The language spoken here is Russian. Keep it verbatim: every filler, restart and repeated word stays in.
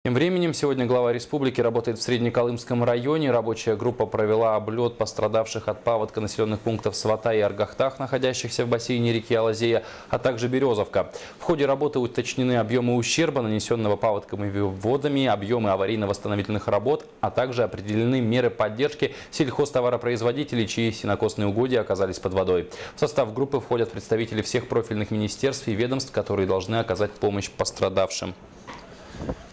Тем временем, сегодня глава республики работает в Среднеколымском районе. Рабочая группа провела облет пострадавших от паводка населенных пунктов Сватай и Аргахтах, находящихся в бассейне реки Алазея, а также Березовка. В ходе работы уточнены объемы ущерба, нанесенного паводками и водами, объемы аварийно-восстановительных работ, а также определены меры поддержки сельхозтоваропроизводителей, чьи сенокосные угодья оказались под водой. В состав группы входят представители всех профильных министерств и ведомств, которые должны оказать помощь пострадавшим.